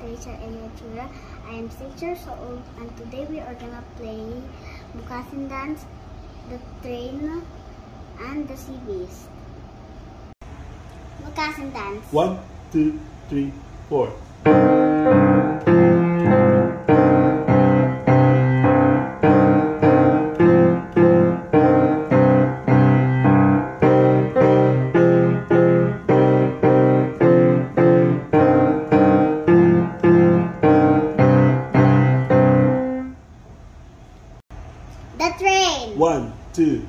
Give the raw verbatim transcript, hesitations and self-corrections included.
Patricia and Achurra. I am six years old and today we are gonna play Mukhasin dance, the train, and the sea beast. Mukhasin dance. One, two, three, four. The train. One, two,